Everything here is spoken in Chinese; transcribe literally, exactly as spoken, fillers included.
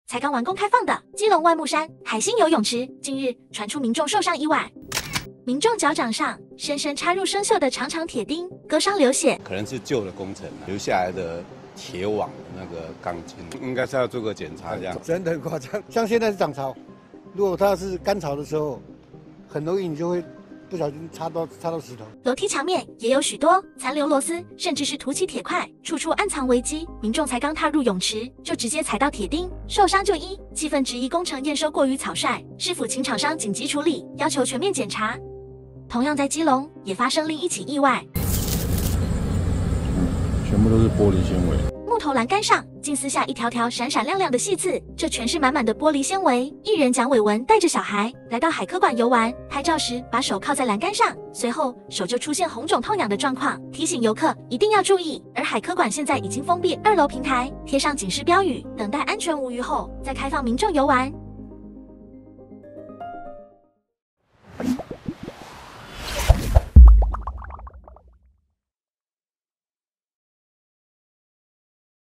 才刚完工开放的基隆万木山海星游泳池，近日传出民众受伤意外，民众脚掌上深深插入生锈的长长铁钉，割伤流血， 可能是旧的工程留下来的铁网那个钢筋，应该是要做个检查这样。 真的很夸张，像现在是涨潮，如果它是干潮的时候，很容易你就会不小心插到插到石头。 楼梯墙面也有许多残留螺丝，甚至是凸起铁块，处处暗藏危机。民众才刚踏入泳池，就直接踩到铁钉，受伤就医。气愤质疑工程验收过于草率，是否请厂商紧急处理，要求全面检查。同样在基隆也发生另一起意外， 全部都是玻璃纤维。 木头栏杆上竟撕下一条条闪闪亮亮的细刺，这全是满满的玻璃纤维。艺人蒋伟文带着小孩来到海科馆游玩，拍照时把手靠在栏杆上，随后手就出现红肿痛痒的状况，提醒游客一定要注意。而海科馆现在已经封闭二楼平台，贴上警示标语，等待安全无虞后再开放民众游玩。